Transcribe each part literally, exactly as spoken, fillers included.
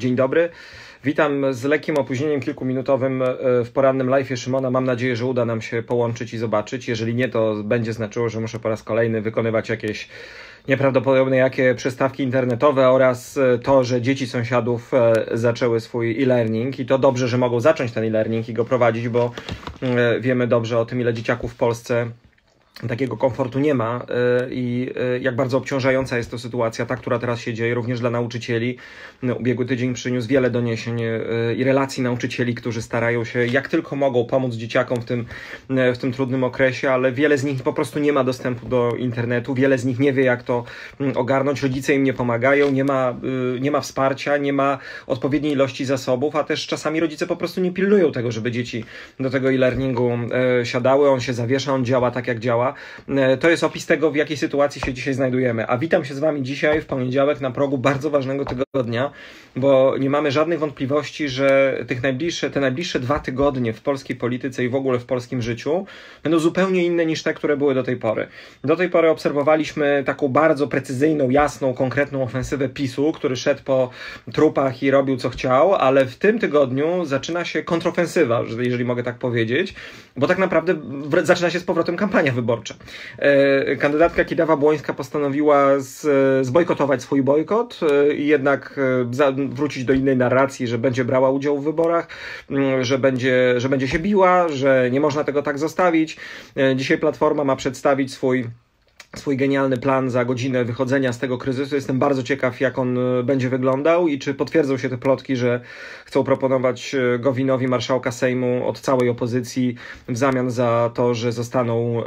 Dzień dobry. Witam z lekkim opóźnieniem kilkuminutowym w porannym live'ie Szymona. Mam nadzieję, że uda nam się połączyć i zobaczyć. Jeżeli nie, to będzie znaczyło, że muszę po raz kolejny wykonywać jakieś nieprawdopodobne jakie przystawki internetowe oraz to, że dzieci sąsiadów zaczęły swój e-learning i to dobrze, że mogą zacząć ten e-learning i go prowadzić, bo wiemy dobrze o tym, ile dzieciaków w Polsce takiego komfortu nie ma i jak bardzo obciążająca jest to sytuacja, ta, która teraz się dzieje, również dla nauczycieli. Ubiegły tydzień przyniósł wiele doniesień i relacji nauczycieli, którzy starają się jak tylko mogą pomóc dzieciakom w tym, w tym trudnym okresie, ale wiele z nich po prostu nie ma dostępu do internetu, wiele z nich nie wie, jak to ogarnąć, rodzice im nie pomagają, nie ma, nie ma wsparcia, nie ma odpowiedniej ilości zasobów, a też czasami rodzice po prostu nie pilnują tego, żeby dzieci do tego e-learningu siadały, on się zawiesza, on działa tak, jak działa. To jest opis tego, w jakiej sytuacji się dzisiaj znajdujemy. A witam się z Wami dzisiaj w poniedziałek na progu bardzo ważnego tygodnia, bo nie mamy żadnych wątpliwości, że tych najbliższe, te najbliższe dwa tygodnie w polskiej polityce i w ogóle w polskim życiu będą zupełnie inne niż te, które były do tej pory. Do tej pory obserwowaliśmy taką bardzo precyzyjną, jasną, konkretną ofensywę PiSu, który szedł po trupach i robił co chciał, ale w tym tygodniu zaczyna się kontrofensywa, jeżeli mogę tak powiedzieć, bo tak naprawdę zaczyna się z powrotem kampania wyborcza. Kandydatka Kidawa-Błońska postanowiła z, zbojkotować swój bojkot i jednak za, wrócić do innej narracji, że będzie brała udział w wyborach, że będzie, że będzie się biła, że nie można tego tak zostawić. Dzisiaj Platforma ma przedstawić swój swój genialny plan za godzinę wychodzenia z tego kryzysu. Jestem bardzo ciekaw, jak on będzie wyglądał i czy potwierdzą się te plotki, że chcą proponować Gowinowi, marszałka Sejmu, od całej opozycji w zamian za to, że zostaną,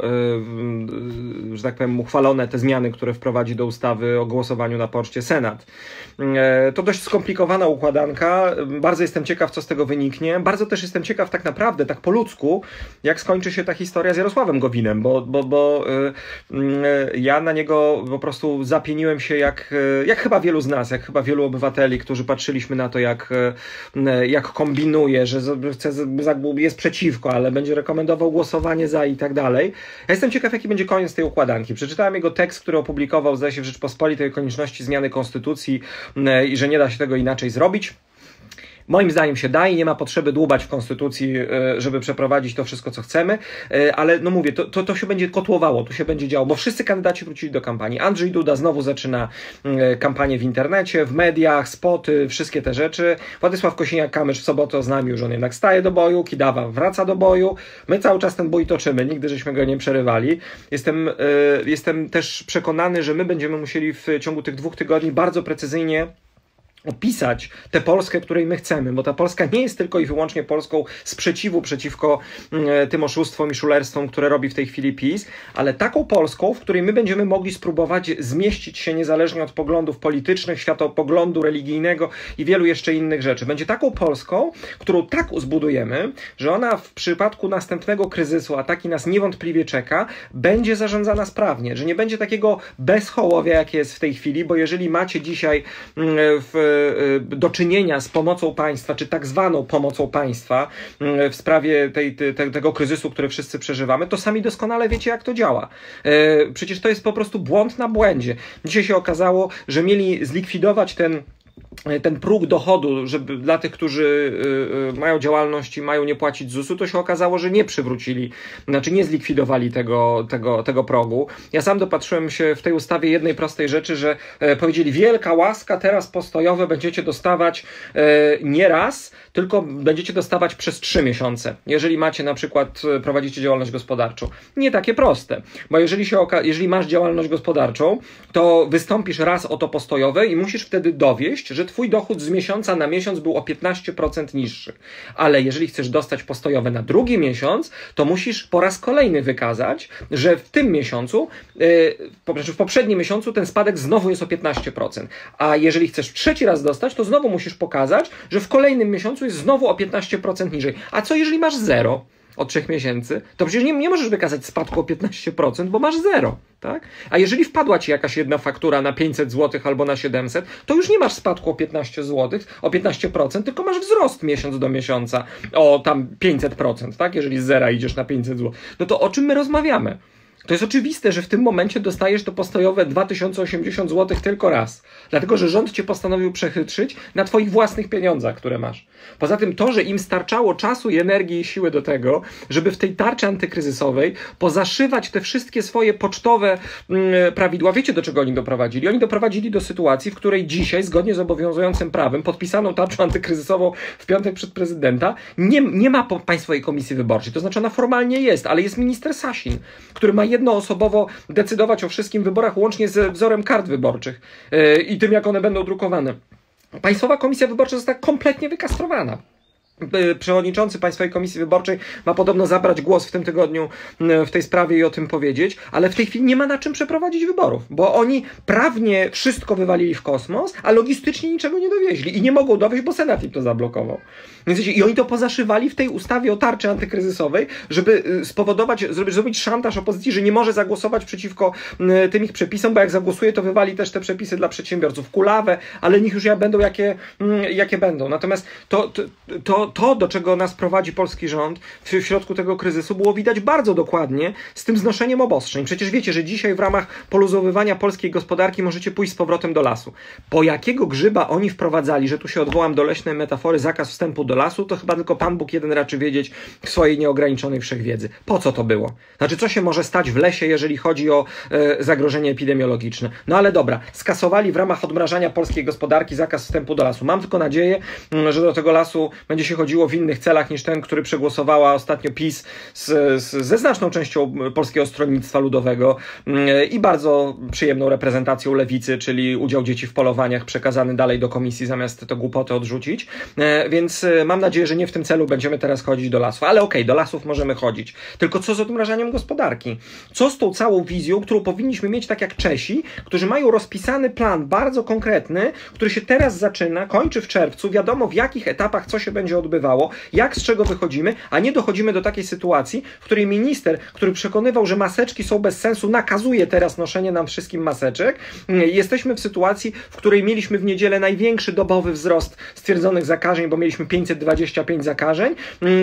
że tak powiem, uchwalone te zmiany, które wprowadzi do ustawy o głosowaniu na poczcie Senat. To dość skomplikowana układanka. Bardzo jestem ciekaw, co z tego wyniknie. Bardzo też jestem ciekaw tak naprawdę, tak po ludzku, jak skończy się ta historia z Jarosławem Gowinem, bo, bo, bo yy, ja na niego po prostu zapieniłem się jak, jak chyba wielu z nas, jak chyba wielu obywateli, którzy patrzyliśmy na to, jak, jak kombinuje, że chce, jest przeciwko, ale będzie rekomendował głosowanie za i tak dalej. Ja jestem ciekaw, jaki będzie koniec tej układanki. Przeczytałem jego tekst, który opublikował, zdaje się, w Rzeczpospolitej, o konieczności zmiany konstytucji i że nie da się tego inaczej zrobić. Moim zdaniem się da i nie ma potrzeby dłubać w konstytucji, żeby przeprowadzić to wszystko, co chcemy, ale no mówię, to, to, to się będzie kotłowało, to się będzie działo, bo wszyscy kandydaci wrócili do kampanii. Andrzej Duda znowu zaczyna kampanię w internecie, w mediach, spoty, wszystkie te rzeczy. Władysław Kosiniak-Kamysz w sobotę oznajmił, że on jednak staje do boju, Kidawa wraca do boju. My cały czas ten bój toczymy, nigdy żeśmy go nie przerywali. Jestem, jestem też przekonany, że my będziemy musieli w ciągu tych dwóch tygodni bardzo precyzyjnie opisać tę Polskę, której my chcemy, bo ta Polska nie jest tylko i wyłącznie Polską sprzeciwu przeciwko y, tym oszustwom i szulerstwom, które robi w tej chwili PiS, ale taką Polską, w której my będziemy mogli spróbować zmieścić się niezależnie od poglądów politycznych, światopoglądu religijnego i wielu jeszcze innych rzeczy. Będzie taką Polską, którą tak zbudujemy, że ona w przypadku następnego kryzysu, a taki nas niewątpliwie czeka, będzie zarządzana sprawnie, że nie będzie takiego bezhołowia, jakie jest w tej chwili, bo jeżeli macie dzisiaj y, w do czynienia z pomocą państwa, czy tak zwaną pomocą państwa w sprawie tej, te, tego kryzysu, który wszyscy przeżywamy, to sami doskonale wiecie, jak to działa. Przecież to jest po prostu błąd na błędzie. Dzisiaj się okazało, że mieli zlikwidować ten ten próg dochodu, żeby dla tych, którzy y, y, mają działalność i mają nie płacić zusu, to się okazało, że nie przywrócili, znaczy nie zlikwidowali tego, tego, tego progu. Ja sam dopatrzyłem się w tej ustawie jednej prostej rzeczy, że e, powiedzieli, wielka łaska, teraz postojowe będziecie dostawać e, nie raz, tylko będziecie dostawać przez trzy miesiące, jeżeli macie na przykład, prowadzicie działalność gospodarczą. Nie takie proste, bo jeżeli, się oka- jeżeli masz działalność gospodarczą, to wystąpisz raz o to postojowe i musisz wtedy dowieść, że twój dochód z miesiąca na miesiąc był o piętnaście procent niższy. Ale jeżeli chcesz dostać postojowe na drugi miesiąc, to musisz po raz kolejny wykazać, że w tym miesiącu, yy, w poprzednim miesiącu ten spadek znowu jest o piętnaście procent. A jeżeli chcesz trzeci raz dostać, to znowu musisz pokazać, że w kolejnym miesiącu jest znowu o piętnaście procent niżej. A co jeżeli masz zero od trzech miesięcy? To przecież nie, nie możesz wykazać spadku o piętnaście procent, bo masz zero. Tak? A jeżeli wpadła ci jakaś jedna faktura na pięćset złotych albo na siedemset, to już nie masz spadku o piętnaście złotych, o piętnaście procent, tylko masz wzrost miesiąc do miesiąca o tam pięćset procent, tak? Jeżeli z zera idziesz na pięćset złotych. No to o czym my rozmawiamy? To jest oczywiste, że w tym momencie dostajesz to postojowe dwa tysiące osiemdziesiąt złotych tylko raz. Dlatego, że rząd cię postanowił przechytrzyć na twoich własnych pieniądzach, które masz. Poza tym to, że im starczało czasu i energii i siły do tego, żeby w tej tarczy antykryzysowej pozaszywać te wszystkie swoje pocztowe mm, prawidła. Wiecie, do czego oni doprowadzili? Oni doprowadzili do sytuacji, w której dzisiaj, zgodnie z obowiązującym prawem, podpisaną tarczą antykryzysową w piątek przez prezydenta, nie, nie ma Państwowej Komisji Wyborczej. To znaczy ona formalnie jest, ale jest minister Sasin, który ma jednoosobowo decydować o wszystkim wyborach, łącznie z wzorem kart wyborczych yy, i tym, jak one będą drukowane. Państwowa Komisja Wyborcza została kompletnie wykastrowana. Przewodniczący Państwowej Komisji Wyborczej ma podobno zabrać głos w tym tygodniu w tej sprawie i o tym powiedzieć, ale w tej chwili nie ma na czym przeprowadzić wyborów, bo oni prawnie wszystko wywalili w kosmos, a logistycznie niczego nie dowieźli i nie mogą dowieźć, bo Senat im to zablokował. Więc wiecie, i oni to pozaszywali w tej ustawie o tarczy antykryzysowej, żeby spowodować, żeby zrobić szantaż opozycji, że nie może zagłosować przeciwko tym ich przepisom, bo jak zagłosuje, to wywali też te przepisy dla przedsiębiorców. Kulawe, ale niech już ja będą jakie, jakie będą. Natomiast to, to, to To, do czego nas prowadzi polski rząd w środku tego kryzysu, było widać bardzo dokładnie z tym znoszeniem obostrzeń. Przecież wiecie, że dzisiaj w ramach poluzowywania polskiej gospodarki możecie pójść z powrotem do lasu. Po jakiego grzyba oni wprowadzali, że tu się odwołam do leśnej metafory, zakaz wstępu do lasu, to chyba tylko Pan Bóg jeden raczy wiedzieć w swojej nieograniczonej wszechwiedzy. Po co to było? Znaczy, co się może stać w lesie, jeżeli chodzi o e, zagrożenie epidemiologiczne? No ale dobra, skasowali w ramach odmrażania polskiej gospodarki zakaz wstępu do lasu. Mam tylko nadzieję, że do tego lasu będzie się chodziło w innych celach niż ten, który przegłosowała ostatnio PiS z, z, ze znaczną częścią Polskiego Stronnictwa Ludowego yy, i bardzo przyjemną reprezentacją lewicy, czyli udział dzieci w polowaniach przekazany dalej do komisji, zamiast to głupoty odrzucić. Yy, więc yy, mam nadzieję, że nie w tym celu będziemy teraz chodzić do lasu. Ale okej, okay, do lasów możemy chodzić. Tylko co z odmrażaniem gospodarki? Co z tą całą wizją, którą powinniśmy mieć tak jak Czesi, którzy mają rozpisany plan bardzo konkretny, który się teraz zaczyna, kończy w czerwcu, wiadomo w jakich etapach co się będzie odbywało, jak z czego wychodzimy, a nie dochodzimy do takiej sytuacji, w której minister, który przekonywał, że maseczki są bez sensu, nakazuje teraz noszenie nam wszystkim maseczek. Jesteśmy w sytuacji, w której mieliśmy w niedzielę największy dobowy wzrost stwierdzonych zakażeń, bo mieliśmy pięćset dwadzieścia pięć zakażeń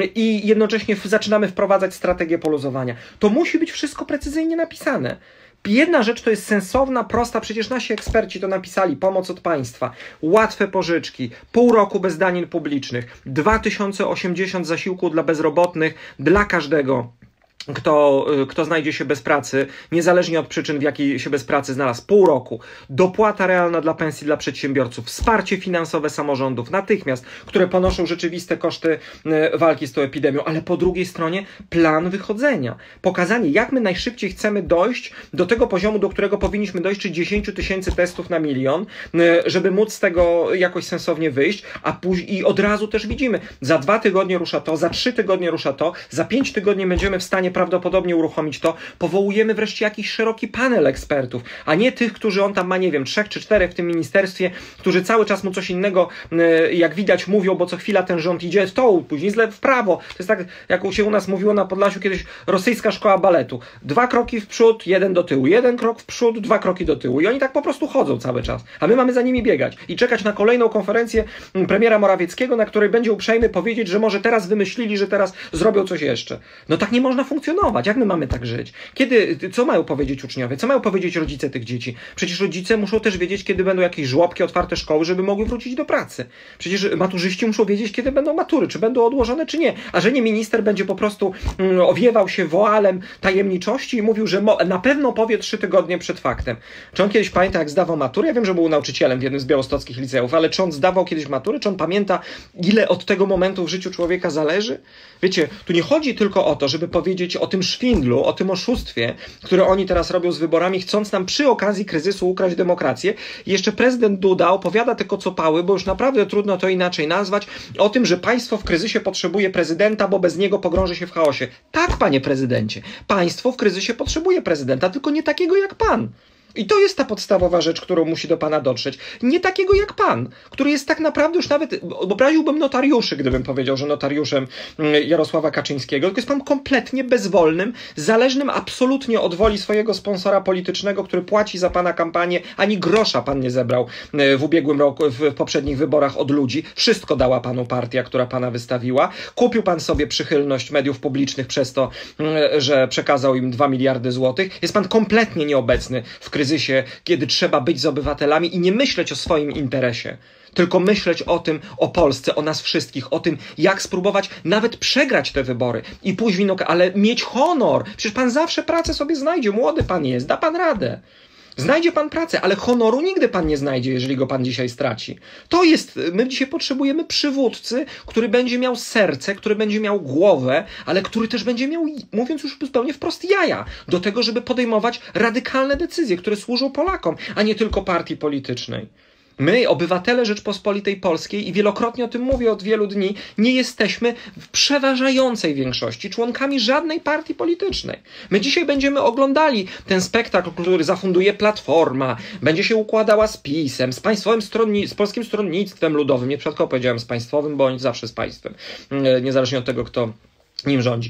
i jednocześnie zaczynamy wprowadzać strategię poluzowania. To musi być wszystko precyzyjnie napisane. Jedna rzecz to jest sensowna, prosta, przecież nasi eksperci to napisali, pomoc od państwa, łatwe pożyczki, pół roku bez danin publicznych, dwa tysiące osiemdziesiąt zasiłku dla bezrobotnych, dla każdego, Kto, kto znajdzie się bez pracy, niezależnie od przyczyn, w jakiej się bez pracy znalazł, pół roku, dopłata realna dla pensji dla przedsiębiorców, wsparcie finansowe samorządów, natychmiast, które ponoszą rzeczywiste koszty walki z tą epidemią, ale po drugiej stronie plan wychodzenia, pokazanie, jak my najszybciej chcemy dojść do tego poziomu, do którego powinniśmy dojść, czy dziesięć tysięcy testów na milion, żeby móc z tego jakoś sensownie wyjść, a później i od razu też widzimy, za dwa tygodnie rusza to, za trzy tygodnie rusza to, za pięć tygodni będziemy w stanie prawdopodobnie uruchomić to, powołujemy wreszcie jakiś szeroki panel ekspertów, a nie tych, którzy on tam ma, nie wiem, trzech czy czterech w tym ministerstwie, którzy cały czas mu coś innego, jak widać, mówią, bo co chwila ten rząd idzie w to, później źle w prawo. To jest tak, jak się u nas mówiło na Podlasiu kiedyś, rosyjska szkoła baletu. Dwa kroki w przód, jeden do tyłu. Jeden krok w przód, dwa kroki do tyłu. I oni tak po prostu chodzą cały czas. A my mamy za nimi biegać i czekać na kolejną konferencję premiera Morawieckiego, na której będzie uprzejmy powiedzieć, że może teraz wymyślili, że teraz zrobią coś jeszcze. No tak nie można funkcjonować. Jak my mamy tak żyć? Kiedy, co mają powiedzieć uczniowie? Co mają powiedzieć rodzice tych dzieci? Przecież rodzice muszą też wiedzieć, kiedy będą jakieś żłobki, otwarte szkoły, żeby mogły wrócić do pracy. Przecież maturzyści muszą wiedzieć, kiedy będą matury, czy będą odłożone, czy nie. A że nie minister będzie po prostu mm, owiewał się woalem tajemniczości i mówił, że na pewno powie trzy tygodnie przed faktem. Czy on kiedyś pamięta, jak zdawał maturę? Ja wiem, że był nauczycielem w jednym z białostockich liceów, ale czy on zdawał kiedyś matury? Czy on pamięta, ile od tego momentu w życiu człowieka zależy? Wiecie, tu nie chodzi tylko o to, żeby powiedzieć o tym szwindlu, o tym oszustwie, które oni teraz robią z wyborami, chcąc nam przy okazji kryzysu ukraść demokrację. I jeszcze prezydent Duda opowiada te kocopały, bo już naprawdę trudno to inaczej nazwać, o tym, że państwo w kryzysie potrzebuje prezydenta, bo bez niego pogrąży się w chaosie. Tak, panie prezydencie, państwo w kryzysie potrzebuje prezydenta, tylko nie takiego jak pan. I to jest ta podstawowa rzecz, którą musi do pana dotrzeć. Nie takiego jak pan, który jest tak naprawdę już nawet, obraziłbym notariuszy, gdybym powiedział, że notariuszem Jarosława Kaczyńskiego, tylko jest pan kompletnie bezwolnym, zależnym absolutnie od woli swojego sponsora politycznego, który płaci za pana kampanię, ani grosza pan nie zebrał w ubiegłym roku, w poprzednich wyborach od ludzi. Wszystko dała panu partia, która pana wystawiła. Kupił pan sobie przychylność mediów publicznych przez to, że przekazał im dwa miliardy złotych. Jest pan kompletnie nieobecny w kryzysie, kiedy trzeba być z obywatelami i nie myśleć o swoim interesie, tylko myśleć o tym, o Polsce, o nas wszystkich, o tym, jak spróbować nawet przegrać te wybory i pójść w inną, ale mieć honor. Przecież pan zawsze pracę sobie znajdzie, młody pan jest, da pan radę. Znajdzie pan pracę, ale honoru nigdy pan nie znajdzie, jeżeli go pan dzisiaj straci. To jest, my dzisiaj potrzebujemy przywódcy, który będzie miał serce, który będzie miał głowę, ale który też będzie miał, mówiąc już zupełnie wprost, jaja do tego, żeby podejmować radykalne decyzje, które służą Polakom, a nie tylko partii politycznej. My, obywatele Rzeczpospolitej Polskiej, i wielokrotnie o tym mówię od wielu dni, nie jesteśmy w przeważającej większości członkami żadnej partii politycznej. My dzisiaj będziemy oglądali ten spektakl, który zafunduje Platforma, będzie się układała z PiS-em, z państwowym stronni- z Polskim Stronnictwem Ludowym, nie przypadkowo powiedziałem z państwowym, bo oni zawsze z państwem, niezależnie od tego, kto nim rządzi,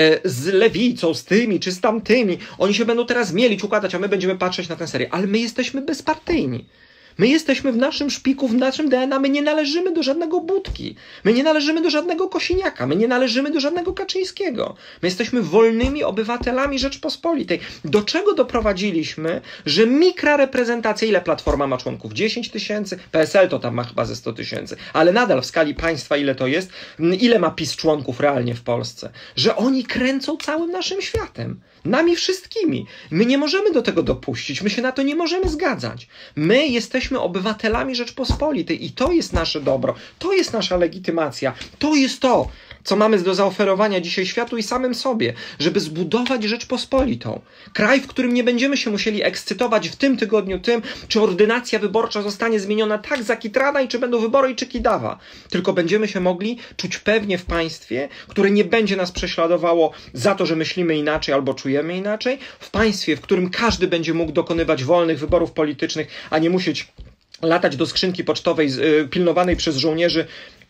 z lewicą, z tymi czy z tamtymi. Oni się będą teraz mielić, układać, a my będziemy patrzeć na tę serię. Ale my jesteśmy bezpartyjni. My jesteśmy w naszym szpiku, w naszym D N A, my nie należymy do żadnego Budki, my nie należymy do żadnego Kosiniaka, my nie należymy do żadnego Kaczyńskiego. My jesteśmy wolnymi obywatelami Rzeczpospolitej. Do czego doprowadziliśmy, że mikroreprezentacja, ile Platforma ma członków? dziesięć tysięcy, P S L to tam ma chyba ze sto tysięcy, ale nadal w skali państwa ile to jest? Ile ma PiS członków realnie w Polsce? Że oni kręcą całym naszym światem. Nami wszystkimi. My nie możemy do tego dopuścić, my się na to nie możemy zgadzać. My jesteśmy obywatelami Rzeczpospolitej i to jest nasze dobro, to jest nasza legitymacja, to jest to, co mamy do zaoferowania dzisiaj światu i samym sobie, żeby zbudować Rzeczpospolitą. Kraj, w którym nie będziemy się musieli ekscytować w tym tygodniu tym, czy ordynacja wyborcza zostanie zmieniona tak zakitrana i czy będą wybory i czy kidawa. Tylko będziemy się mogli czuć pewnie w państwie, które nie będzie nas prześladowało za to, że myślimy inaczej albo czujemy inaczej. W państwie, w którym każdy będzie mógł dokonywać wolnych wyborów politycznych, a nie musieć latać do skrzynki pocztowej yy, pilnowanej przez żołnierzy,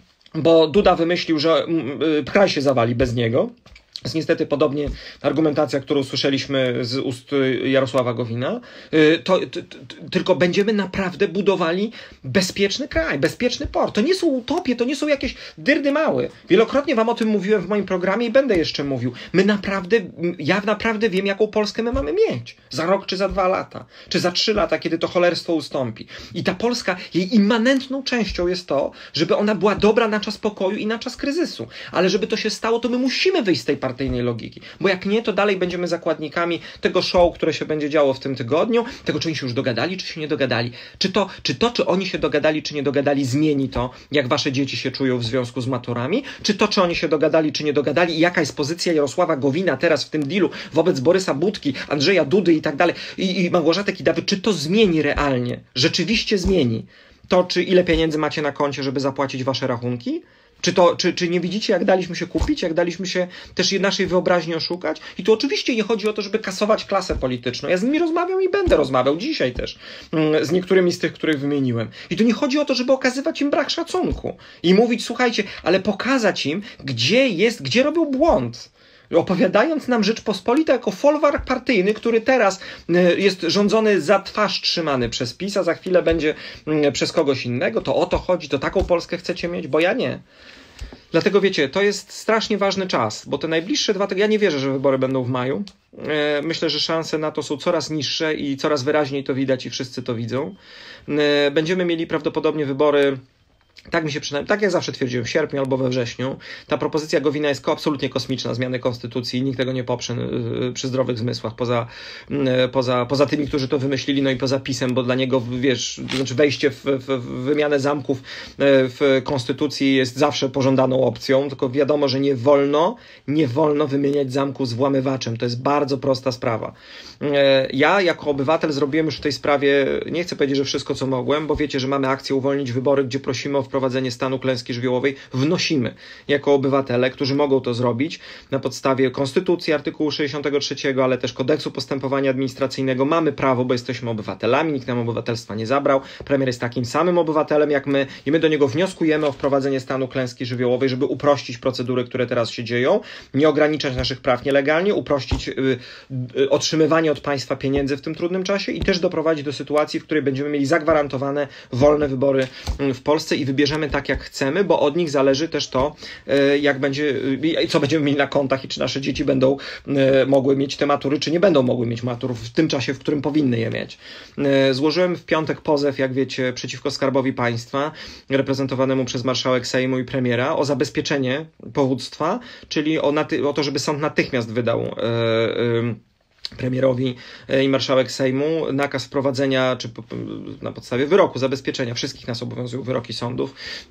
bo Duda wymyślił, że kraj się zawali bez niego. To jest niestety podobnie argumentacja, którą słyszeliśmy z ust Jarosława Gowina. To, to, to, tylko będziemy naprawdę budowali bezpieczny kraj, bezpieczny port. To nie są utopie, to nie są jakieś dyrdy małe. Wielokrotnie wam o tym mówiłem w moim programie i będę jeszcze mówił. My naprawdę, ja naprawdę wiem, jaką Polskę my mamy mieć. Za rok, czy za dwa lata, czy za trzy lata, kiedy to cholerstwo ustąpi. I ta Polska, jej immanentną częścią jest to, żeby ona była dobra na czas pokoju i na czas kryzysu. Ale żeby to się stało, to my musimy wyjść z tej partyjnej logiki. Bo jak nie, to dalej będziemy zakładnikami tego show, które się będzie działo w tym tygodniu, tego, czy oni się już dogadali, czy się nie dogadali. Czy to, czy to, czy oni się dogadali, czy nie dogadali, zmieni to, jak wasze dzieci się czują w związku z maturami? Czy to, czy oni się dogadali, czy nie dogadali i jaka jest pozycja Jarosława Gowina teraz w tym dealu wobec Borysa Budki, Andrzeja Dudy i tak dalej, i, i Małgorzaty Kidawy, czy to zmieni realnie? Rzeczywiście zmieni to, czy ile pieniędzy macie na koncie, żeby zapłacić wasze rachunki? Czy, to, czy, czy nie widzicie, jak daliśmy się kupić, jak daliśmy się też naszej wyobraźni oszukać? I tu oczywiście nie chodzi o to, żeby kasować klasę polityczną. Ja z nimi rozmawiam i będę rozmawiał dzisiaj też z niektórymi z tych, których wymieniłem. I tu nie chodzi o to, żeby okazywać im brak szacunku i mówić, słuchajcie, ale pokazać im, gdzie jest, gdzie robią błąd. Opowiadając nam Rzeczpospolita jako folwark partyjny, który teraz jest rządzony za twarz trzymany przez PiS, a za chwilę będzie przez kogoś innego, to o to chodzi, to taką Polskę chcecie mieć, bo ja nie. Dlatego wiecie, to jest strasznie ważny czas, bo te najbliższe dwa tygodnie, ja nie wierzę, że wybory będą w maju. Myślę, że szanse na to są coraz niższe i coraz wyraźniej to widać i wszyscy to widzą. Będziemy mieli prawdopodobnie wybory, tak mi się przynajmniej, tak jak zawsze twierdziłem, w sierpniu albo we wrześniu. Ta propozycja Gowina jest absolutnie kosmiczna, zmiany konstytucji, nikt tego nie poprze yy, przy zdrowych zmysłach, poza, yy, poza, poza tymi, którzy to wymyślili, no i poza PiS-em, bo dla niego, wiesz, to znaczy wejście w, w, w wymianę zamków yy, w konstytucji jest zawsze pożądaną opcją, tylko wiadomo, że nie wolno, nie wolno wymieniać zamku z włamywaczem, to jest bardzo prosta sprawa. Yy, ja jako obywatel zrobiłem już w tej sprawie, nie chcę powiedzieć, że wszystko, co mogłem, bo wiecie, że mamy akcję Uwolnić Wybory, gdzie prosimy o wprowadzenie stanu klęski żywiołowej, wnosimy jako obywatele, którzy mogą to zrobić na podstawie Konstytucji artykułu sześćdziesiątego trzeciego, ale też Kodeksu Postępowania Administracyjnego. Mamy prawo, bo jesteśmy obywatelami, nikt nam obywatelstwa nie zabrał. Premier jest takim samym obywatelem jak my i my do niego wnioskujemy o wprowadzenie stanu klęski żywiołowej, żeby uprościć procedury, które teraz się dzieją, nie ograniczać naszych praw nielegalnie, uprościć y, y, otrzymywanie od państwa pieniędzy w tym trudnym czasie i też doprowadzić do sytuacji, w której będziemy mieli zagwarantowane wolne wybory w Polsce i wybierzemy tak, jak chcemy, bo od nich zależy też to, y, jak będzie, y, co będziemy mieli na kontach i czy nasze dzieci będą y, mogły mieć te matury, czy nie będą mogły mieć matur w tym czasie, w którym powinny je mieć. Y, złożyłem w piątek pozew, jak wiecie, przeciwko Skarbowi Państwa, reprezentowanemu przez marszałek Sejmu i premiera, o zabezpieczenie powództwa, czyli o, naty- o to, żeby sąd natychmiast wydał yy, yy, premierowi i marszałek Sejmu nakaz wprowadzenia, czy na podstawie wyroku, zabezpieczenia, wszystkich nas obowiązują wyroki sądów,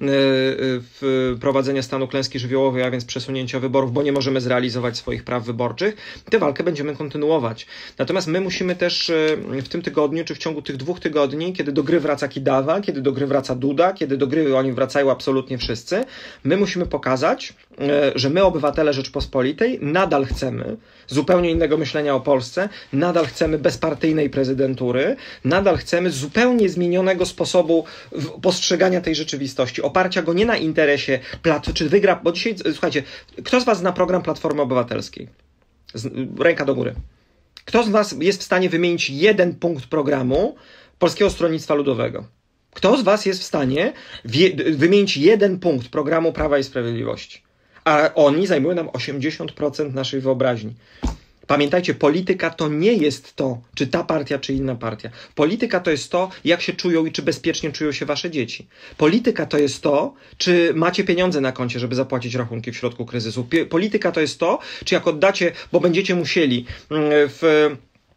wprowadzenia stanu klęski żywiołowej, a więc przesunięcia wyborów, bo nie możemy zrealizować swoich praw wyborczych. Tę walkę będziemy kontynuować. Natomiast my musimy też w tym tygodniu, czy w ciągu tych dwóch tygodni, kiedy do gry wraca Kidawa, kiedy do gry wraca Duda, kiedy do gry oni wracają absolutnie wszyscy, my musimy pokazać, że my, obywatele Rzeczpospolitej, nadal chcemy zupełnie innego myślenia o Polsce, nadal chcemy bezpartyjnej prezydentury, nadal chcemy zupełnie zmienionego sposobu postrzegania tej rzeczywistości, oparcia go nie na interesie, plat, czy wygra, bo dzisiaj, słuchajcie, kto z was zna program Platformy Obywatelskiej? Ręka do góry. Kto z was jest w stanie wymienić jeden punkt programu Polskiego Stronnictwa Ludowego? Kto z was jest w stanie wymienić jeden punkt programu Prawa i Sprawiedliwości? A oni zajmują nam osiemdziesiąt procent naszej wyobraźni. Pamiętajcie, polityka to nie jest to, czy ta partia, czy inna partia. Polityka to jest to, jak się czują i czy bezpiecznie czują się wasze dzieci. Polityka to jest to, czy macie pieniądze na koncie, żeby zapłacić rachunki w środku kryzysu. Polityka to jest to, czy jak oddacie, bo będziecie musieli w...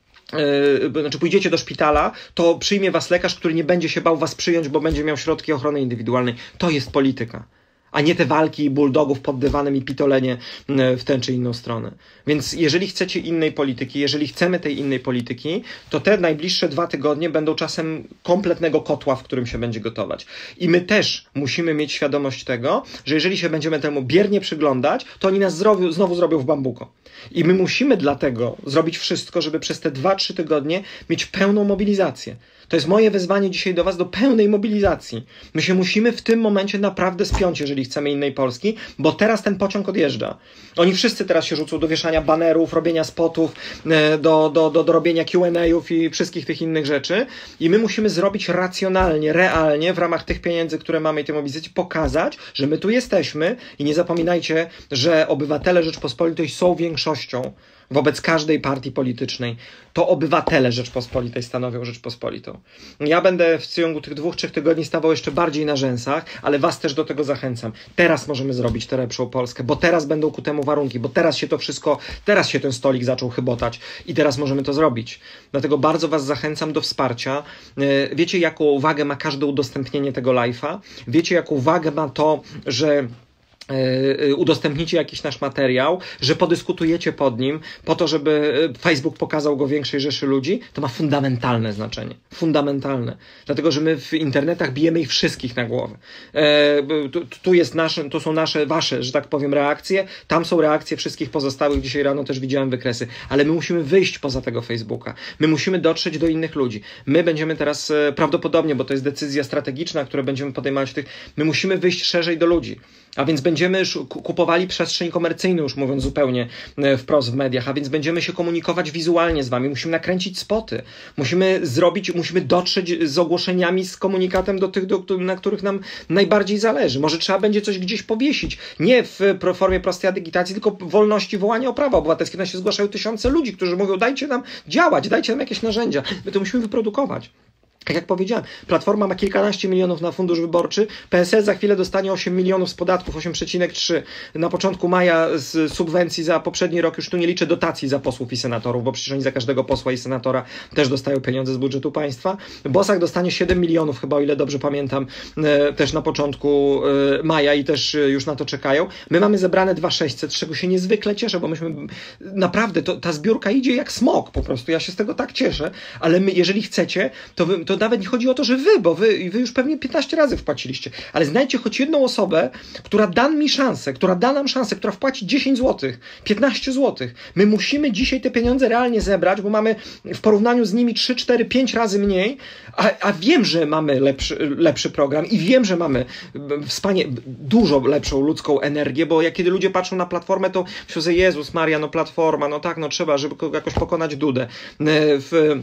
Yy, znaczy pójdziecie do szpitala, to przyjmie was lekarz, który nie będzie się bał was przyjąć, bo będzie miał środki ochrony indywidualnej. To jest polityka, a nie te walki bulldogów pod dywanem i pitolenie w tę czy inną stronę. Więc jeżeli chcecie innej polityki, jeżeli chcemy tej innej polityki, to te najbliższe dwa tygodnie będą czasem kompletnego kotła, w którym się będzie gotować. I my też musimy mieć świadomość tego, że jeżeli się będziemy temu biernie przyglądać, to oni nas zrobią, znowu zrobią w bambuko. I my musimy dlatego zrobić wszystko, żeby przez te dwa, trzy tygodnie mieć pełną mobilizację. To jest moje wezwanie dzisiaj do was, do pełnej mobilizacji. My się musimy w tym momencie naprawdę spiąć, jeżeli chcemy innej Polski, bo teraz ten pociąg odjeżdża. Oni wszyscy teraz się rzucą do wieszania banerów, robienia spotów, do, do, do, do robienia Q and A'ów i wszystkich tych innych rzeczy. I my musimy zrobić racjonalnie, realnie, w ramach tych pieniędzy, które mamy i tej mobilizacji, pokazać, że my tu jesteśmy i nie zapominajcie, że obywatele Rzeczpospolitej są większością wobec każdej partii politycznej. To obywatele Rzeczpospolitej stanowią Rzeczpospolitą. Ja będę w ciągu tych dwóch, trzech tygodni stawał jeszcze bardziej na rzęsach, ale was też do tego zachęcam. Teraz możemy zrobić tę lepszą Polskę, bo teraz będą ku temu warunki, bo teraz się to wszystko, teraz się ten stolik zaczął chybotać i teraz możemy to zrobić. Dlatego bardzo was zachęcam do wsparcia. Wiecie, jaką wagę ma każde udostępnienie tego live'a? Wiecie, jaką wagę ma to, że udostępnicie jakiś nasz materiał, że podyskutujecie pod nim po to, żeby Facebook pokazał go większej rzeszy ludzi, to ma fundamentalne znaczenie. Fundamentalne. Dlatego, że my w internetach bijemy ich wszystkich na głowę. E, tu, tu jest nasze, to są nasze, wasze, że tak powiem, reakcje. Tam są reakcje wszystkich pozostałych. Dzisiaj rano też widziałem wykresy. Ale my musimy wyjść poza tego Facebooka. My musimy dotrzeć do innych ludzi. My będziemy teraz e, prawdopodobnie, bo to jest decyzja strategiczna, którą będziemy podejmować w tych, my musimy wyjść szerzej do ludzi. A więc będziemy kupowali przestrzeń komercyjną, już mówiąc zupełnie wprost w mediach, a więc będziemy się komunikować wizualnie z wami, musimy nakręcić spoty, musimy zrobić, musimy dotrzeć z ogłoszeniami, z komunikatem do tych, do, na których nam najbardziej zależy. Może trzeba będzie coś gdzieś powiesić, nie w formie prostej agitacji, tylko wolności wołania o prawa obywatelskie. Na się zgłaszają tysiące ludzi, którzy mówią, dajcie nam działać, dajcie nam jakieś narzędzia. My to musimy wyprodukować. Tak jak powiedziałem, Platforma ma kilkanaście milionów na fundusz wyborczy, P S L za chwilę dostanie osiem milionów z podatków, osiem przecinek trzy. Na początku maja z subwencji za poprzedni rok, już tu nie liczę dotacji za posłów i senatorów, bo przecież oni za każdego posła i senatora też dostają pieniądze z budżetu państwa. Bosak dostanie siedem milionów chyba, o ile dobrze pamiętam, też na początku maja i też już na to czekają. My mamy zebrane dwa tysiące sześćset, z czego się niezwykle cieszę, bo myśmy naprawdę, to, ta zbiórka idzie jak smok po prostu. Ja się z tego tak cieszę, ale my, jeżeli chcecie, to, wy, to nawet nie chodzi o to, że wy, bo wy, wy już pewnie piętnaście razy wpłaciliście, ale znajdźcie choć jedną osobę, która da mi szansę, która da nam szansę, która wpłaci dziesięć złotych, piętnaście złotych. My musimy dzisiaj te pieniądze realnie zebrać, bo mamy w porównaniu z nimi trzy, cztery, pięć razy mniej, a, a wiem, że mamy lepszy, lepszy program i wiem, że mamy wspania- dużo lepszą ludzką energię, bo jak kiedy ludzie patrzą na platformę, to myślą sobie, Jezus Maria, no platforma, no tak, no trzeba, żeby jakoś pokonać Dudę. W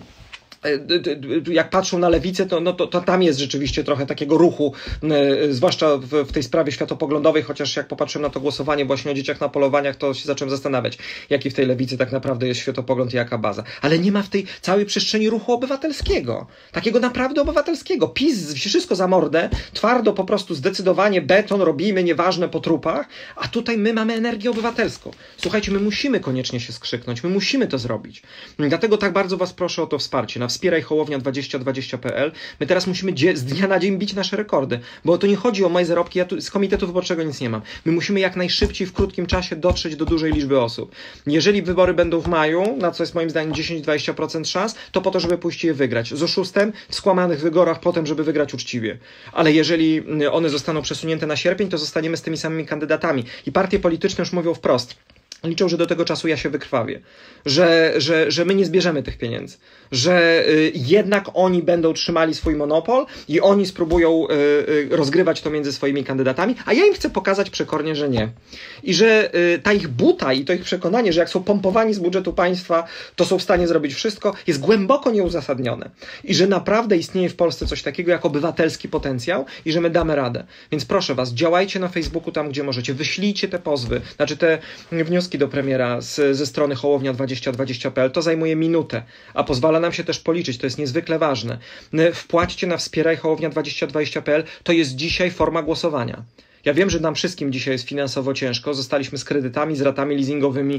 jak patrzą na lewicę, to, no to, to tam jest rzeczywiście trochę takiego ruchu, yy, zwłaszcza w, w tej sprawie światopoglądowej, chociaż jak popatrzyłem na to głosowanie właśnie o dzieciach na polowaniach, to się zacząłem zastanawiać, jaki w tej lewicy tak naprawdę jest światopogląd i jaka baza. Ale nie ma w tej całej przestrzeni ruchu obywatelskiego. Takiego naprawdę obywatelskiego. PiS wszystko za mordę, twardo po prostu zdecydowanie beton robimy, nieważne po trupach, a tutaj my mamy energię obywatelską. Słuchajcie, my musimy koniecznie się skrzyknąć, my musimy to zrobić. Dlatego tak bardzo was proszę o to wsparcie. Na wspieraj hołownia dwadzieścia dwadzieścia kropka p l. My teraz musimy z dnia na dzień bić nasze rekordy, bo to nie chodzi o moje zarobki, ja tu z komitetu wyborczego nic nie mam. My musimy jak najszybciej w krótkim czasie dotrzeć do dużej liczby osób. Jeżeli wybory będą w maju, na co jest moim zdaniem dziesięć do dwudziestu procent szans, to po to, żeby pójść je wygrać. Z oszustem, w skłamanych wyborach potem, żeby wygrać uczciwie. Ale jeżeli one zostaną przesunięte na sierpień, to zostaniemy z tymi samymi kandydatami. I partie polityczne już mówią wprost. Liczą, że do tego czasu ja się wykrwawię, że, że, że my nie zbierzemy tych pieniędzy, że y, jednak oni będą trzymali swój monopol i oni spróbują y, y, rozgrywać to między swoimi kandydatami, a ja im chcę pokazać przekornie, że nie. I że y, ta ich buta i to ich przekonanie, że jak są pompowani z budżetu państwa, to są w stanie zrobić wszystko, jest głęboko nieuzasadnione. I że naprawdę istnieje w Polsce coś takiego jak obywatelski potencjał i że my damy radę. Więc proszę was, działajcie na Facebooku tam, gdzie możecie, wyślijcie te pozwy, znaczy te wnioski do premiera z, ze strony hołownia dwadzieścia dwadzieścia kropka p l. To zajmuje minutę, a pozwala nam się też policzyć, to jest niezwykle ważne. Wpłaćcie na wspieraj hołownia dwadzieścia dwadzieścia kropka p l. To jest dzisiaj forma głosowania. Ja wiem, że nam wszystkim dzisiaj jest finansowo ciężko, zostaliśmy z kredytami, z ratami leasingowymi,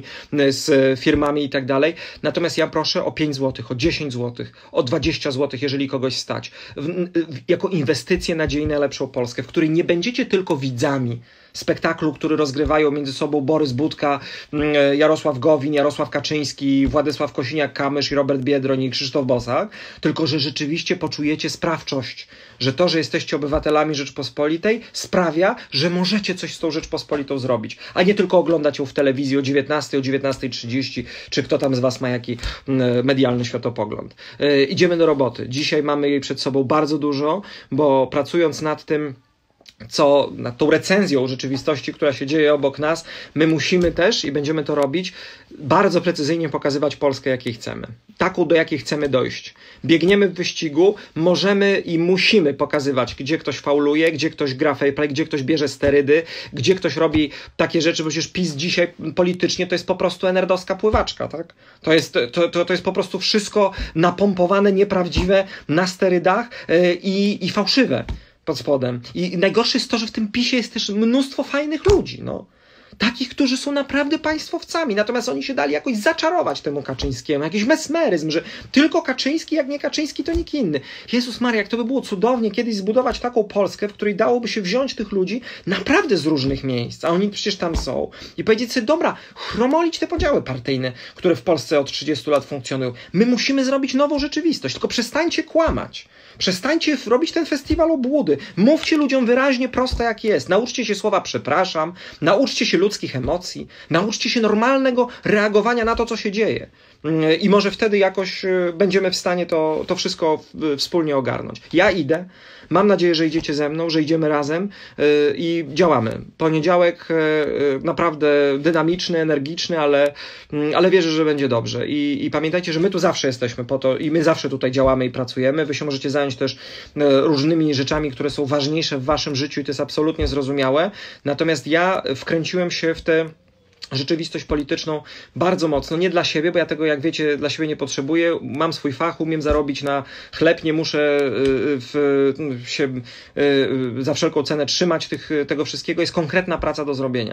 z firmami i tak dalej, natomiast ja proszę o pięć złotych, o dziesięć złotych, o dwadzieścia złotych, jeżeli kogoś stać, w, w, jako inwestycję nadziei na lepszą Polskę, w której nie będziecie tylko widzami spektaklu, który rozgrywają między sobą Borys Budka, Jarosław Gowin, Jarosław Kaczyński, Władysław Kosiniak-Kamysz i Robert Biedroń i Krzysztof Bosak, tylko że rzeczywiście poczujecie sprawczość, że to, że jesteście obywatelami Rzeczpospolitej sprawia, że możecie coś z tą Rzeczpospolitą zrobić, a nie tylko oglądać ją w telewizji o dziewiętnastej, o dziewiętnastej trzydzieści, czy kto tam z was ma jaki medialny światopogląd. Yy, idziemy do roboty. Dzisiaj mamy jej przed sobą bardzo dużo, bo pracując nad tym, co nad tą recenzją rzeczywistości, która się dzieje obok nas, my musimy też i będziemy to robić, bardzo precyzyjnie pokazywać Polskę, jakiej chcemy. Taką, do jakiej chcemy dojść. Biegniemy w wyścigu, możemy i musimy pokazywać, gdzie ktoś fauluje, gdzie ktoś gra fair play, gdzie ktoś bierze sterydy, gdzie ktoś robi takie rzeczy, bo przecież PiS dzisiaj politycznie to jest po prostu enerdowska pływaczka, tak? To jest, to, to, to jest po prostu wszystko napompowane, nieprawdziwe, na sterydach yy, i, i fałszywe pod spodem. I najgorsze jest to, że w tym PiSie jest też mnóstwo fajnych ludzi, no. Takich, którzy są naprawdę państwowcami, natomiast oni się dali jakoś zaczarować temu Kaczyńskiemu, jakiś mesmeryzm, że tylko Kaczyński, jak nie Kaczyński, to nikt inny. Jezus Maria, jak to by było cudownie kiedyś zbudować taką Polskę, w której dałoby się wziąć tych ludzi naprawdę z różnych miejsc, a oni przecież tam są, i powiedzieć sobie, dobra, chromolić te podziały partyjne, które w Polsce od trzydziestu lat funkcjonują. My musimy zrobić nową rzeczywistość, tylko przestańcie kłamać. Przestańcie robić ten festiwal obłudy. Mówcie ludziom wyraźnie, prosto jak jest. Nauczcie się słowa przepraszam, nauczcie się ludzkich emocji, nauczcie się normalnego reagowania na to, co się dzieje. I może wtedy jakoś będziemy w stanie to, to wszystko wspólnie ogarnąć. Ja idę. Mam nadzieję, że idziecie ze mną, że idziemy razem i działamy. Poniedziałek naprawdę dynamiczny, energiczny, ale, ale wierzę, że będzie dobrze. I, I pamiętajcie, że my tu zawsze jesteśmy po to i my zawsze tutaj działamy i pracujemy. Wy się możecie zająć też różnymi rzeczami, które są ważniejsze w waszym życiu i to jest absolutnie zrozumiałe. Natomiast ja wkręciłem się w te rzeczywistość polityczną bardzo mocno, nie dla siebie, bo ja tego, jak wiecie, dla siebie nie potrzebuję, mam swój fach, umiem zarobić na chleb, nie muszę w, się za wszelką cenę trzymać tych, tego wszystkiego, jest konkretna praca do zrobienia.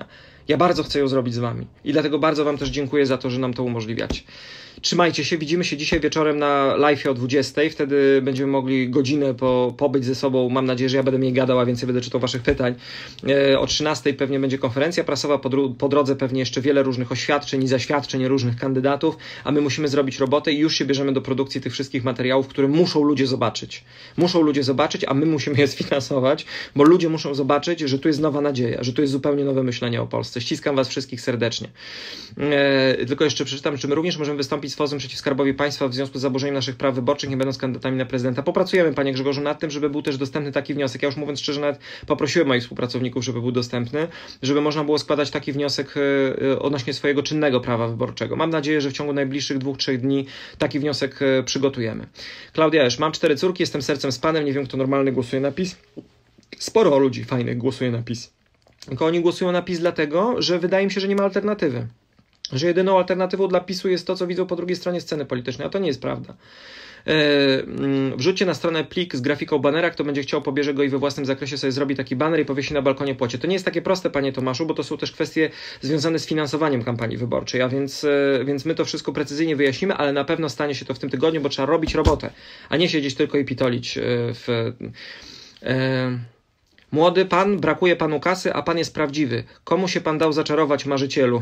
Ja bardzo chcę ją zrobić z wami i dlatego bardzo wam też dziękuję za to, że nam to umożliwiacie. Trzymajcie się, widzimy się dzisiaj wieczorem na live'ie o dwudziestej, wtedy będziemy mogli godzinę po, pobyć ze sobą, mam nadzieję, że ja będę mniej gadał, a więcej będę czytał waszych pytań. E, o trzynastej pewnie będzie konferencja prasowa, po, po drodze pewnie jeszcze wiele różnych oświadczeń i zaświadczeń różnych kandydatów, a my musimy zrobić robotę i już się bierzemy do produkcji tych wszystkich materiałów, które muszą ludzie zobaczyć. Muszą ludzie zobaczyć, a my musimy je sfinansować, bo ludzie muszą zobaczyć, że tu jest nowa nadzieja, że tu jest zupełnie nowe myślenie o Polsce. Ściskam was wszystkich serdecznie. E, tylko jeszcze przeczytam, czy my również możemy wystąpić z pozwem przeciw Skarbowi Państwa w związku z zaburzeniem naszych praw wyborczych, nie będąc kandydatami na prezydenta. Popracujemy, panie Grzegorzu, nad tym, żeby był też dostępny taki wniosek. Ja już mówiąc szczerze, nawet poprosiłem moich współpracowników, żeby był dostępny, żeby można było składać taki wniosek odnośnie swojego czynnego prawa wyborczego. Mam nadzieję, że w ciągu najbliższych dwóch, trzech dni taki wniosek przygotujemy. Klaudia Esz, mam cztery córki, jestem sercem z panem, nie wiem, kto normalny głosuje na PiS. Sporo ludzi fajnych głosuje na PiS. Tylko oni głosują na PiS dlatego, że wydaje mi się, że nie ma alternatywy. Że jedyną alternatywą dla PiSu jest to, co widzą po drugiej stronie sceny politycznej, a to nie jest prawda. Yy, wrzućcie na stronę plik z grafiką banera, kto będzie chciał, pobierze go i we własnym zakresie sobie zrobi taki baner i powiesi na balkonie płocie. To nie jest takie proste, panie Tomaszu, bo to są też kwestie związane z finansowaniem kampanii wyborczej, a więc, yy, więc my to wszystko precyzyjnie wyjaśnimy, ale na pewno stanie się to w tym tygodniu, bo trzeba robić robotę, a nie siedzieć tylko i pitolić yy, w... Yy, Młody pan, brakuje panu kasy, a pan jest prawdziwy. Komu się pan dał zaczarować, marzycielu?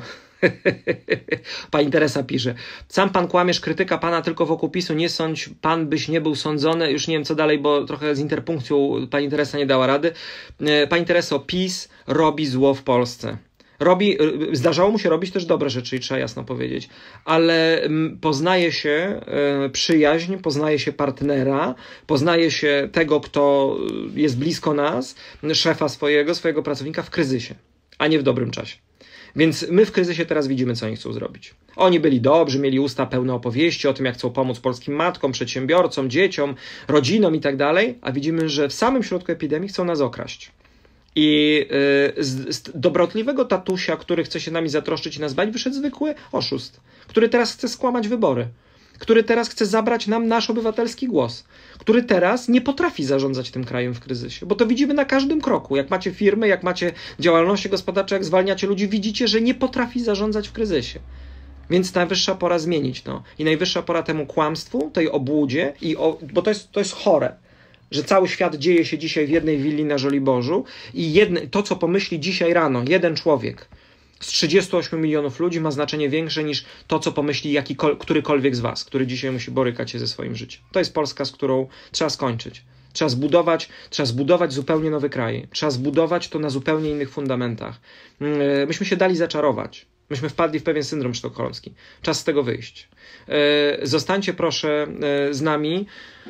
Pani Teresa pisze. Sam pan kłamiesz, krytyka pana tylko wokół PiSu. Nie sądź pan, byś nie był sądzony. Już nie wiem co dalej, bo trochę z interpunkcją pani Teresa nie dała rady. Pani Tereso, PiS robi zło w Polsce. Robi, zdarzało mu się robić też dobre rzeczy i trzeba jasno powiedzieć, ale poznaje się przyjaźń, poznaje się partnera, poznaje się tego, kto jest blisko nas, szefa swojego, swojego pracownika w kryzysie, a nie w dobrym czasie. Więc my w kryzysie teraz widzimy, co oni chcą zrobić. Oni byli dobrzy, mieli usta pełne opowieści o tym, jak chcą pomóc polskim matkom, przedsiębiorcom, dzieciom, rodzinom i tak dalej, a widzimy, że w samym środku epidemii chcą nas okraść. I yy, z, z dobrotliwego tatusia, który chce się nami zatroszczyć i nas bać, wyszedł zwykły oszust, który teraz chce skłamać wybory, który teraz chce zabrać nam nasz obywatelski głos, który teraz nie potrafi zarządzać tym krajem w kryzysie, bo to widzimy na każdym kroku. Jak macie firmy, jak macie działalności gospodarcze, jak zwalniacie ludzi, widzicie, że nie potrafi zarządzać w kryzysie. Więc najwyższa pora zmienić to. I najwyższa pora temu kłamstwu, tej obłudzie, i o, bo to jest, to jest chore, że cały świat dzieje się dzisiaj w jednej willi na Żoliborzu i jedne, to, co pomyśli dzisiaj rano jeden człowiek z trzydziestu ośmiu milionów ludzi ma znaczenie większe niż to, co pomyśli jakikol, którykolwiek z was, który dzisiaj musi borykać się ze swoim życiem. To jest Polska, z którą trzeba skończyć. Trzeba zbudować, trzeba zbudować zupełnie nowy kraj. Trzeba zbudować to na zupełnie innych fundamentach. Myśmy się dali zaczarować. Myśmy wpadli w pewien syndrom sztokholmski. Czas z tego wyjść. Zostańcie proszę z nami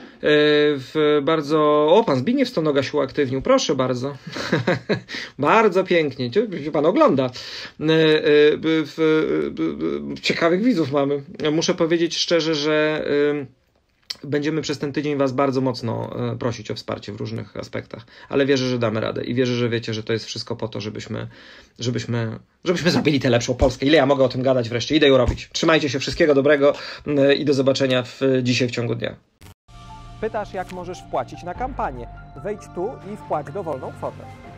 w bardzo... O, pan Zbigniew Stonoga się uaktywnił. Proszę bardzo. Bardzo pięknie. Pan ogląda. Ciekawych widzów mamy. Muszę powiedzieć szczerze, że będziemy przez ten tydzień was bardzo mocno prosić o wsparcie w różnych aspektach, ale wierzę, że damy radę i wierzę, że wiecie, że to jest wszystko po to, żebyśmy, żebyśmy, żebyśmy zrobili tę lepszą Polskę. Ile ja mogę o tym gadać wreszcie? Idę ją robić. Trzymajcie się, wszystkiego dobrego i do zobaczenia w, dzisiaj w ciągu dnia. Pytasz, jak możesz wpłacić na kampanię? Wejdź tu i wpłać dowolną kwotę.